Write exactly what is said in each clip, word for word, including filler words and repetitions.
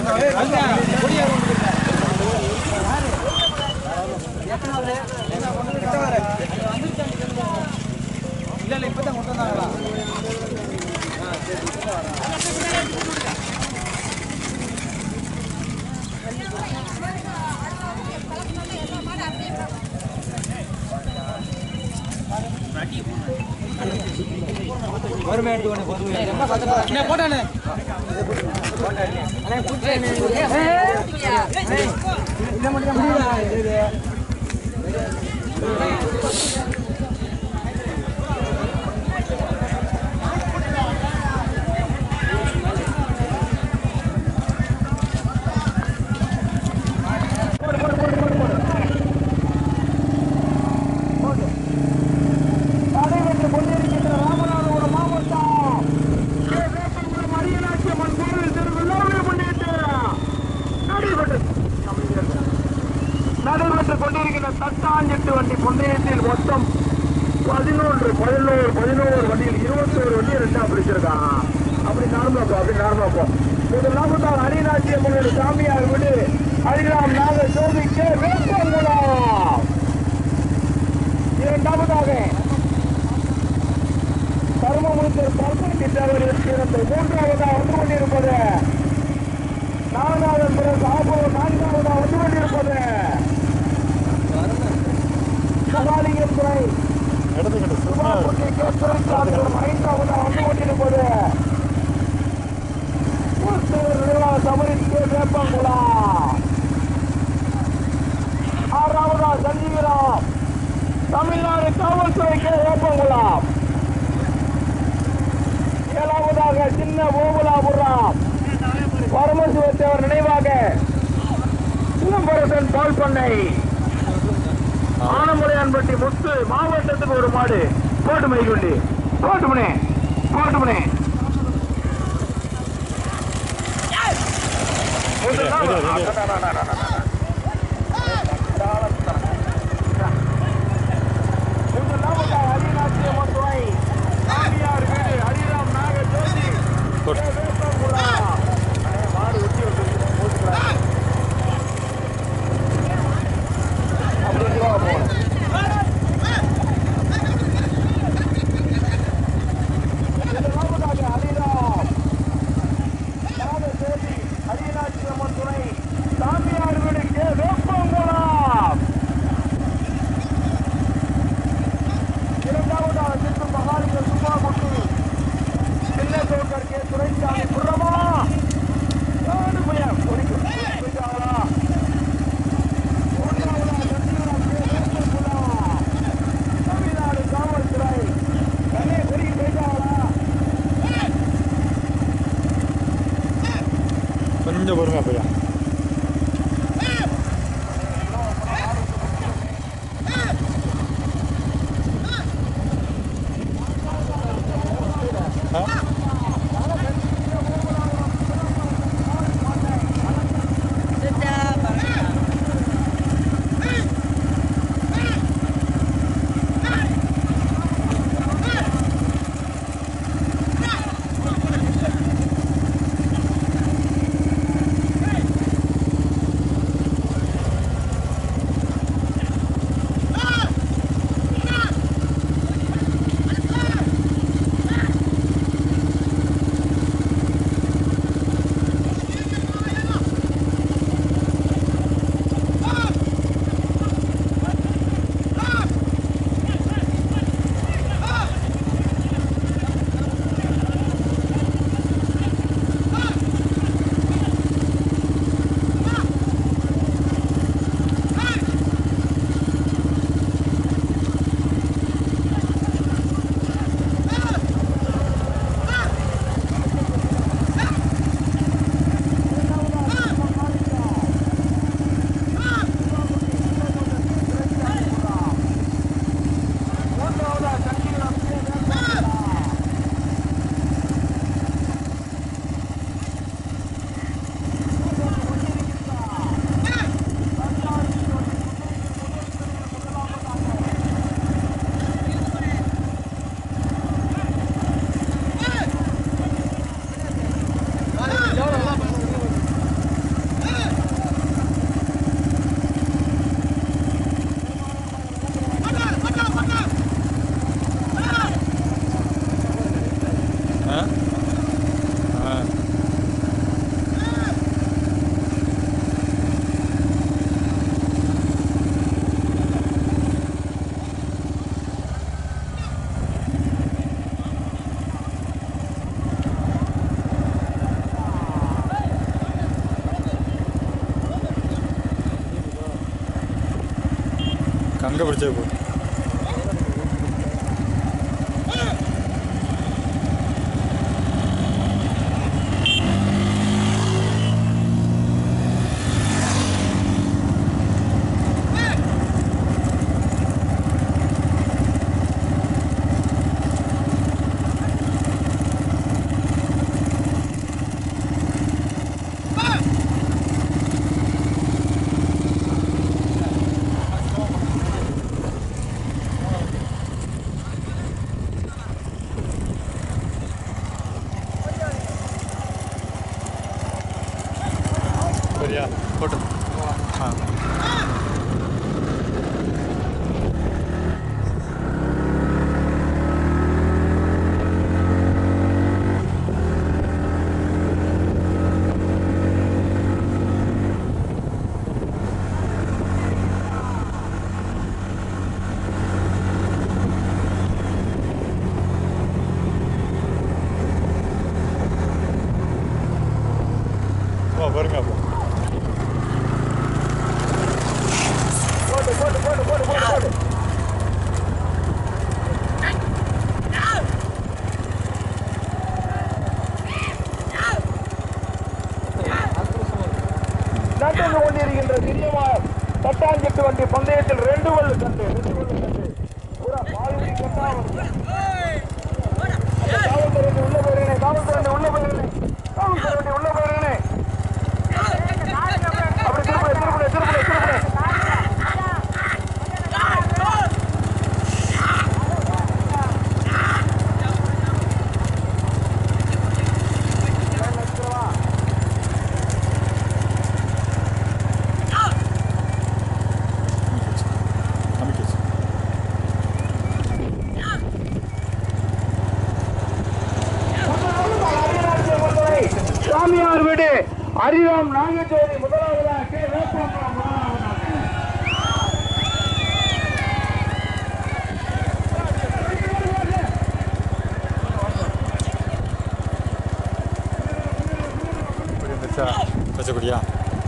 போட்டானே நடைபெற்றுக் கொண்டிருக்கின்ற தட்டாஞ்செட்டு வண்டி பந்தயத்தில் மொத்தம் பதினொன்று பதினோரு பதினோரு வண்டியில் இருபத்தி ஒரு வண்டி ரெண்டாம் பிடிச்சிருக்கான். அப்படி நார்மலாப்போ அப்படி நார்மலாப்போ முதலாவதாக அரிநாச்சியம்மனுடைய சாமியார் வீடு அரிராம் நாக ஜோதிக்கு வேப்பங்குளம். இரண்டாவதாக தர்மமுத்தர் பல்பட்டி தேவரின் சீரத்தை மூன்றாவதாக வந்து கொண்டிருப்பது நான்காவது பிறகு ஆபூர் நான்காவதாக வந்து கொண்டிருப்பது சகாலிங்கர் துறை ஐந்தாவதாக வந்து கொண்டிருப்பது சமரிக்கு வேப்பங்குளம். ஆறாவதா சஞ்சீவராம் தமிழ்நாடு காவல்துறைக்கு வேப்பங்குளம். ஏழாவதாக சின்ன ஓபலாபுரம் பரமசிவத்தேவர் நினைவாக சிலம்பரசன் பால் பண்ணை ஆனமுலையான்பட்டி முத்து மாவட்டத்துக்கு ஒரு மாடு போட்டு மைகுண்டி போட்டுமனே போட்டுமனே ஹரிராம் நாக ஜோதி மாடு ஒட்டி கொஞ்சம் பொறுமையா போயா அங்கே பிடிச்சே போ. சரியா போட்டு ஆ பாருங்க அப்போ போட்டு போட்டு போட்டு போட்டு போட்டு நடந்து கொண்டிருக்கின்ற திரியமார் தட்டாஞ்செட்டு வண்டி பந்தயத்தில் ரெண்டு வல்லு கண்டு ரெண்டு வல்லு கண்டு பூரா பாலுடி கண்டா காவல்துறை உள்ள போயிருங்க காவல்துறை உள்ள போயிருங்க காவல்துறை உள்ள போயிருங்க அப்படி திருப்பி திருப்பி திருப்பி திருப்பி சாமியார் வீடு அரிராம் நாகச்சோதி முதலாவதாக கே வேப்பம்பலம் பச்சைக்குடியா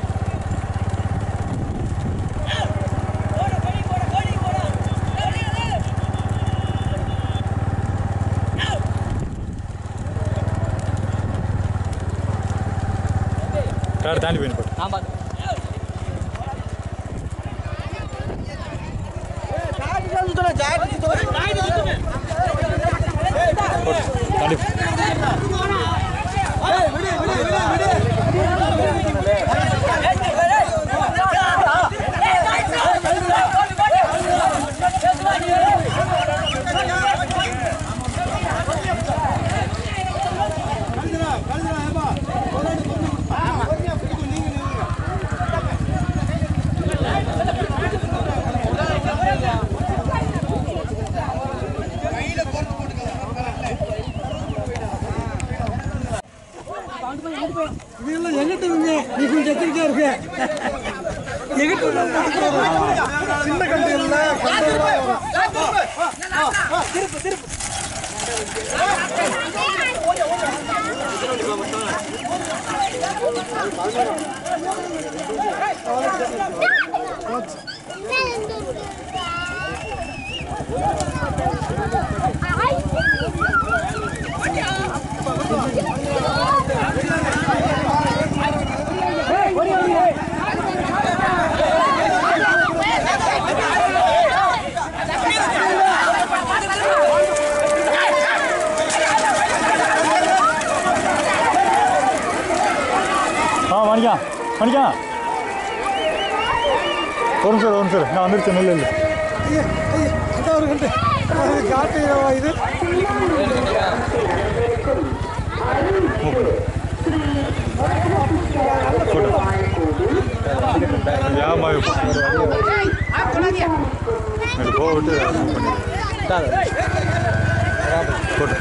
கார் தாண்டி போயின்னு போட்டு நான் பார்த்து தாண்டி இதெல்லாம் எங்கிட்ட இருங்க நீ கொஞ்சம் எத்திரிக்கா இருக்க எங்கிட்ட சின்ன கண்டியில் திருப்பு திருப்பு ஆ மணிக்கா மணிக்கா ஒரு நிமிஷம் ஒரு நிமிஷம் நான் வந்துருச்சேன் இல்லை இல்லை அதான் ஒரு கண்டு காட்டுவா இது ஏமா போட்டு போட்டு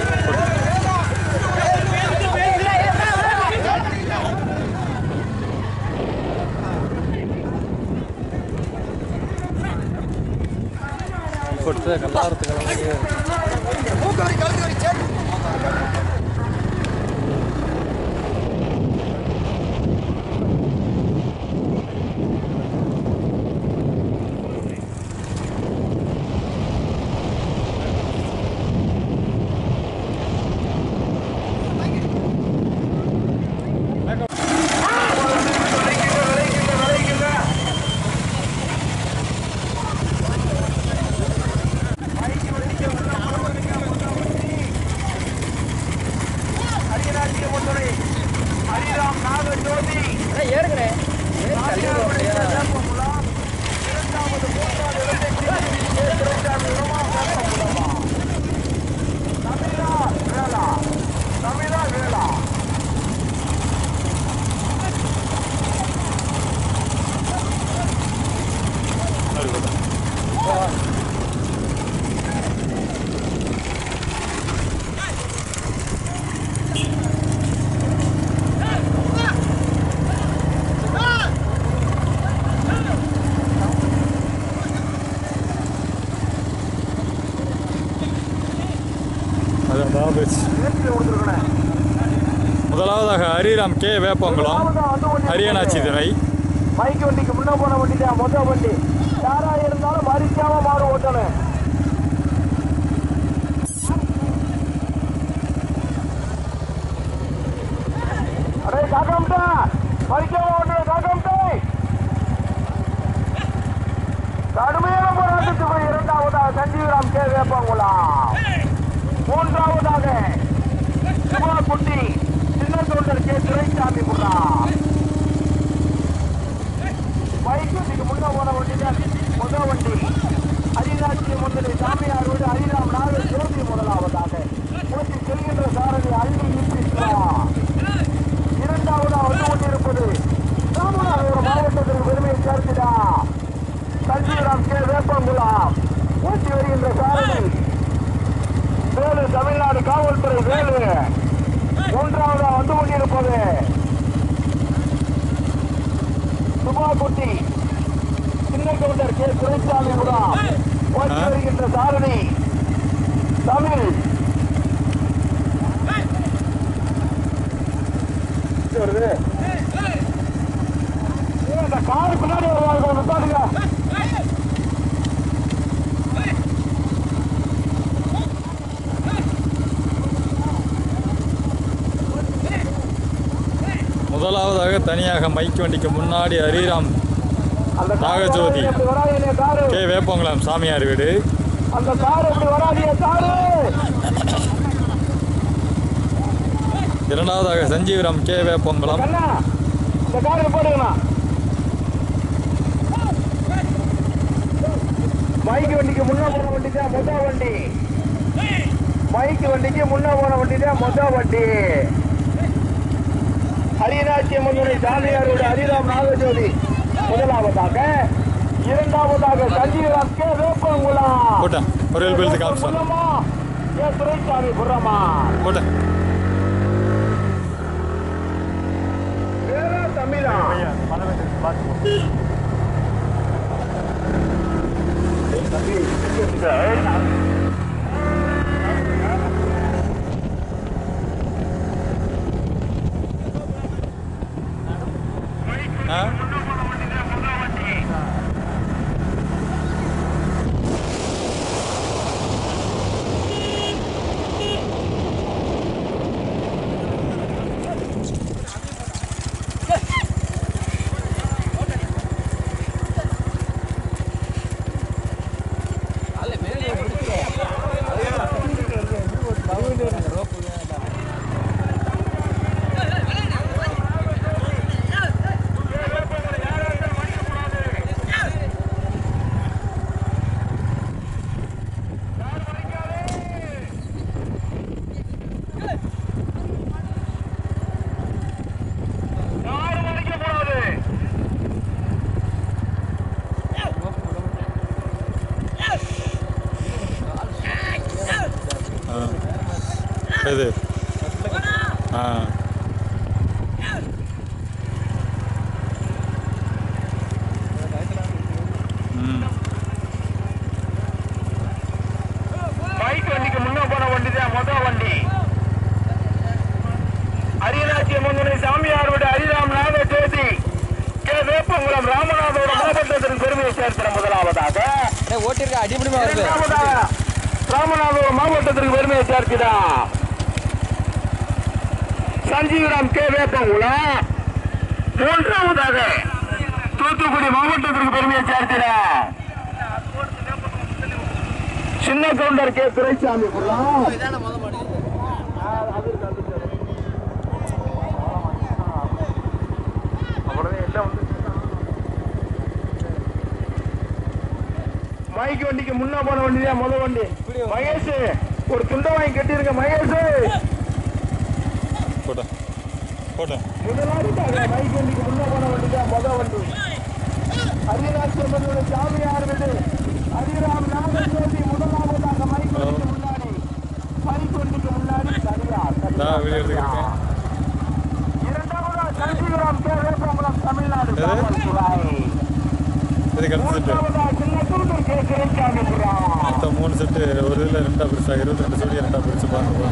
கொடுத்து கல்லாரத்துக்கு ஜோதி ஏறுகிறேன் வேப்பங்குளம் இரண்டாவது மூன்றாவது இடத்தை பிடித்து துரைசாமி உரமா வேப்பங்குளமா தமிழா வேளா தமிழா வேளா முதலாவதாக ஹரிராம் கே வேப்பங்குளம் ஹரியானா சிதனை பைக் வண்டிக்கு முன்ன போன வண்டி தான் மொத்த வண்டி யாரா இருந்தாலும் மறிக்காம மாறு ஓட்டணும் அடே காக்காம்டா மறிக்காம ஓட்டணும் காக்காம்டா கடுமையான போராட்டத்துக்கு போய் இரண்டாவதாக சஞ்சீவராம் கே வேப்பங்குளம் மூன்றாவதாக சிவாக்குட்டி சின்ன தொண்டர் கே துரைசாமி புல்லா பைக் வண்டிக்கு முன்ன போன வண்டி தான் முதல் வண்டி அரிதாட்சி முதலை சாமியாரோடு ஹரிராம் நாடு ஜோதி முதலாவதாக போட்டி செல்கின்ற சாரதி அள்ளி ஈஸ்வரா இரண்டாவதாக வந்து கொண்டிருப்பது ராமநாதபுரம் மாவட்டத்திற்கு பெருமையை சேர்த்துடா சஞ்சீவராம் கே வேப்பங்குளம் ஓட்டி வருகின்ற சாரதி வேலு தமிழ்நாடு காவல்துறை வேலு மூன்றாவதா வந்து கொண்டிருப்பது சுபாக்குட்டி சின்ன கவுண்டர் கே துரைசாமி கூட ஓட்டி வருகின்ற சாரணி தமிழ் வருது இந்த காரு பின்னாடி வருவாங்க பாருங்க முதலாவதாக தனியாக மைக் வண்டிக்கு முன்னாடி ஹரிராம் நாகஜோதி கே வேப்பங்குளம் சாமியார் வீடு அந்த கார் எப்படி வராதிய காரு இரண்டாவதாக சஞ்சீவராம் கே வேப்பங்குளம் இந்த காரை போடுங்கண்ணா மைக் வண்டிக்கு முன்ன போன வண்டி தான் மொத்த வண்டி மைக் வண்டிக்கு முன்ன போன வண்டி தான் மொத்த வண்டி ஹரிநாச்சி முன்னுரை சாமியாரோட ஹரிராம் நாகஜோதி முதலாவதாக இரண்டாவதாக சஞ்சீவராம் கே வேப்பங்குளம் ஒரு எழுபது காமிச்சு கே துரைசாமி புறமா போட்டேன் தமிழா இது ஆ ம் பைக் வண்டிக்கு முன்ன போன வண்டி தான் மொதல் வண்டி அரியநாச்சி முன்னுரை சாமியாரோட ஹரிராம் நாகஜோதி கே வேப்பங்குளம் ராமநாதபுரம் மாவட்டத்தின் பெருமையை சேர்க்கிற முதலாவதாக ஓட்டிருக்க அடிப்படி ராமநாதபுரம் மாவட்டத்திற்கு பெருமையை சேர்க்கிறா சஞ்சீவராம் கே வேப்பங்குளம் மூன்றாவதாக தூத்துக்குடி மாவட்டத்திற்கு பெருமையை சேர்க்கிற சின்ன கவுண்டர் கே துரைசாமி மைக் வண்டிக்கு முன்னா போன வண்டி தான் முதல் வண்டி. மகேஷ் ஒரு துண்டை வாங்கி கட்டிருக்க மகேஷ். போட்டேன் போட்டேன். முதலாவதாக மைக் வண்டிக்கு முன்னா போன வண்டி தான் முதல் வண்டி. ஹரிராஜ் சாமியார் வீடு ஹரிராம் நாகஜோதி முதலாவதாக மைக் வண்டிக்கு முன்னாடி மைக் வண்டிக்கு முன்னாடி நான் வீடியோ எடுத்துக்கிறேன். இரண்டாவதாக சந்திகிராம் கே வேப்பங்குளம் தமிழ்நாடு. இதுக்கு அடுத்த செட்டு மொத்தம் மூணு செட்டு. ஒரு இதில் ரெண்டா பிரிச்சா இருபத்தி ரெண்டு சொல்லி ரெண்டா பிரிச்சு பாருங்க.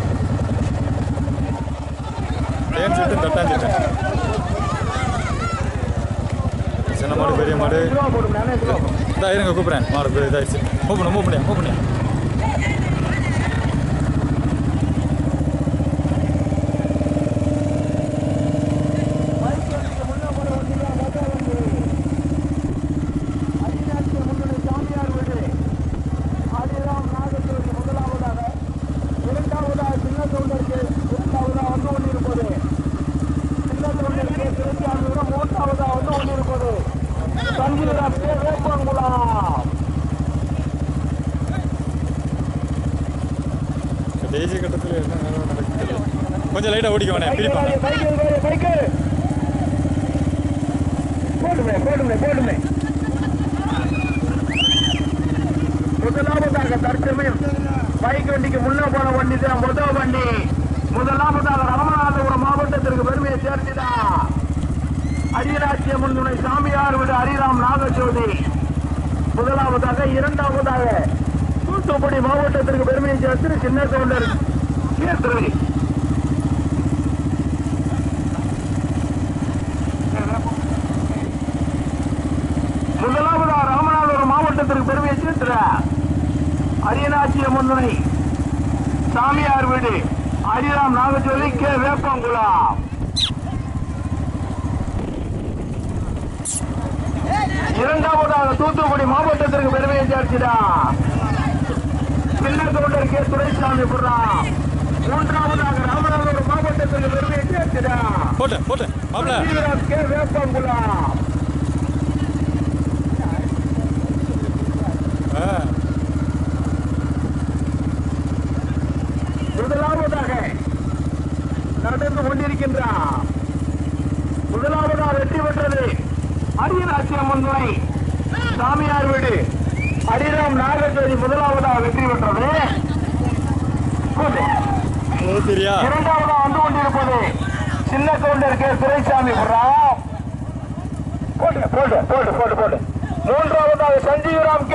தேன் செட்டு தட்டான் செட்டு. சின்ன மாடு பெரிய மாடு இதான் இருங்க கூப்பிட்றேன். மாடு இதாகிடுச்சு. மூவ் பண்ண மூவ் பண்ணியா மூவ் பண்ணியா தேசிய கட்டத்தில் என்ன நடக்குது? கொஞ்சம் லைட்டாக ஓடிக்கோண்ணே பிரிப்பாங்க. முதலாவதாக தற்சமயம் பைக் வண்டிக்கு முன்ன போன வண்டி தான் முதல் வண்டி. முதலாவதாக ராமநாதபுரம் மாவட்டத்திற்கு பெருமையை சேர்த்துதா அரியராட்சியம்மன் துணை சாமியார் வீடு ஹரிராம் நாகஜோதி. முதலாவதாக இரண்டாவதாக தூத்துக்குடி மாவட்டத்திற்கு பெருமையை சேர்த்து சின்ன கவுண்டர் கேத்துறை. முதலாவதாக ராமநாதபுரம் மாவட்டத்திற்கு பெருமையை சேர்த்துற அரியநாச்சியம்மன் துணை சாமியார் வீடு ஹரிராம் நாகஜோதி கே வேப்பங்குளம். இரண்டாவதாக தூத்துக்குடி மாவட்டத்திற்கு பெருமையை சேர்த்துடா சின்ன கவுண்டர் கே துரைசாமி புறா. மூன்றாவதாக ராமநாதபுரம் மாவட்டத்திற்கு பெருமையை சேர்த்துடா போட்டேன் போட்டேன் கே வேப்பங்குளம். முதலாவதாக நடந்து கொண்டிருக்கின்றார். முதலாவதாக வெற்றி பெற்றது அரியராட்சியம்மன் துணை சாமியார் வீடு ஹரிராம் நாகஜோதி. முதலாவதாக வெற்றி பெற்றது. இரண்டாவதாக வந்து கொண்டிருப்பது சின்ன கவுண்டர் கே துரைசாமி புறா. போட்டு போட்டு போட்டு போட்டு போட்டு மூன்றாவதாக சஞ்சீவராம் கே